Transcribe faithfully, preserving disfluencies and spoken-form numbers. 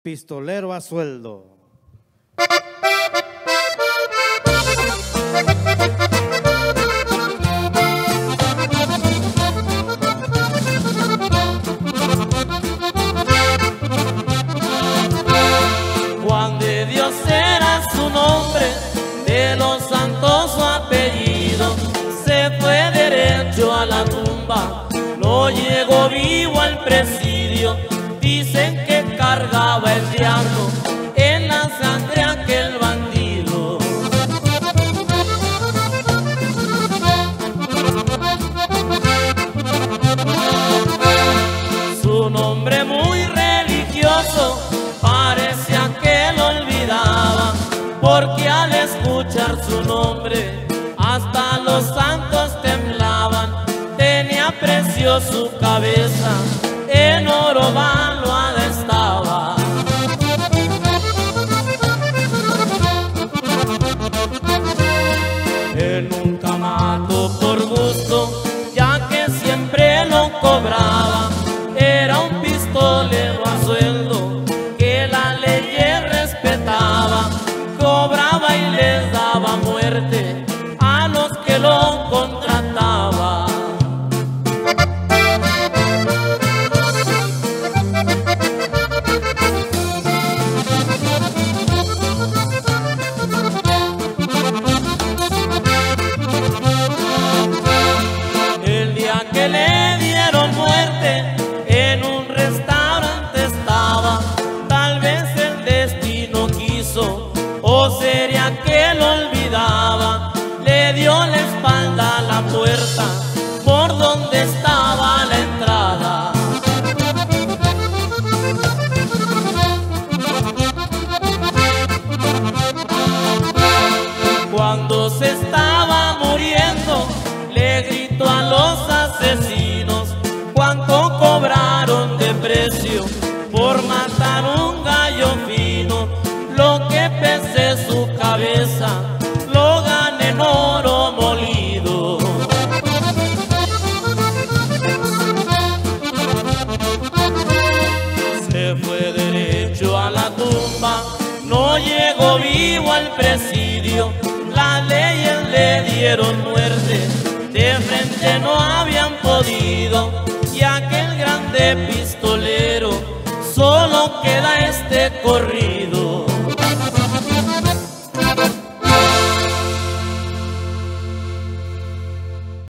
pistolero a sueldo. Juan de Dios era su nombre, de los santos su apellido. Se fue derecho a la tumba, no llegó vivo al presidio. Dicen que cargaba el diablo en la sangre aquel bandido. Su nombre muy religioso parecía que lo olvidaba, porque al escuchar su nombre hasta los santos temblaban. Tenía precio su cabeza, en oro valuada estaba. Él nunca mató por gusto, ya que siempre lo cobraba. Era un pistolero a sueldo que la ley respetaba. Cobraba y les daba muerte a los que lo contrataba. El día que le dieron muerte, en un restaurante estaba. Tal vez el destino quiso, o sería que lo olvidaba. Le dio la espalda a la puerta por donde estaba la entrada. Cuando se estaba muriendo, le gritó a los asesinos: ¿cuánto cobraron de precio por matar un gallo fino? Lo que pese su cabeza, lo gané en oro molido. Se fue derecho a la tumba, no llegó vivo al presidio. Las leyes le dieron muerte, de frente no habían podido. Y aquel grande pistolero, solo queda este corrido.